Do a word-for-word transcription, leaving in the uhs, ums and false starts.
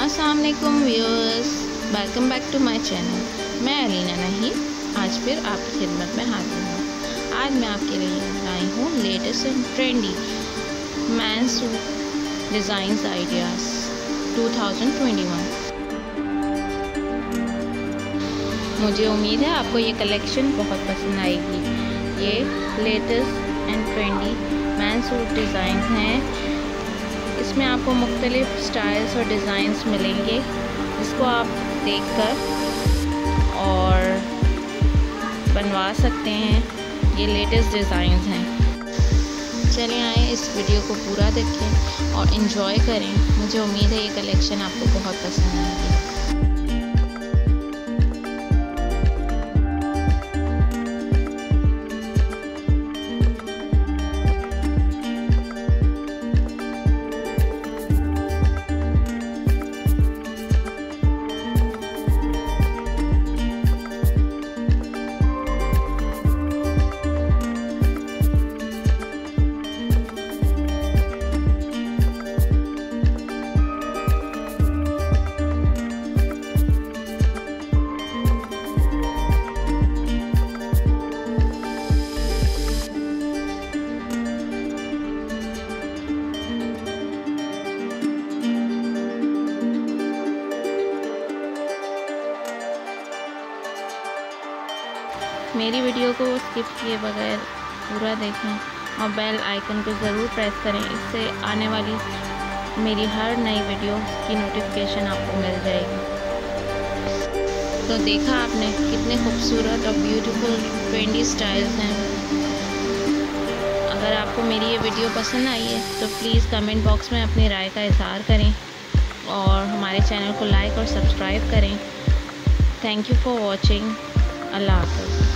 अस्सलाम वालेकुम viewers, welcome back to my channel. मैं अलीना नहीम आज फिर आपकी खिदमत में हाजिर हूँ। आज मैं आपके लिए लाई हूँ latest and trendy man suit designs ideas two thousand twenty one. मुझे उम्मीद है आपको ये कलेक्शन बहुत पसंद आएगी। ये latest and trendy man suit designs हैं। इसमें आपको मुख्तलिफ स्टाइल्स और डिज़ाइंस मिलेंगे जिसको आप देखकर और बनवा सकते हैं। ये लेटेस्ट डिज़ाइंस हैं। चलें आए इस वीडियो को पूरा देखें और इन्जॉय करें। मुझे उम्मीद है ये कलेक्शन आपको बहुत पसंद आएगी। मेरी वीडियो को स्किप किए बगैर पूरा देखें और बेल आइकन को ज़रूर प्रेस करें। इससे आने वाली मेरी हर नई वीडियो की नोटिफिकेशन आपको मिल जाएगी। तो देखा आपने कितने खूबसूरत और ब्यूटीफुल ट्रेंडी स्टाइल्स हैं। अगर आपको मेरी ये वीडियो पसंद आई है तो प्लीज़ कमेंट बॉक्स में अपनी राय का इज़हार करें और हमारे चैनल को लाइक और सब्सक्राइब करें। Thank you for watching. अल्लाह हाफ़िज़।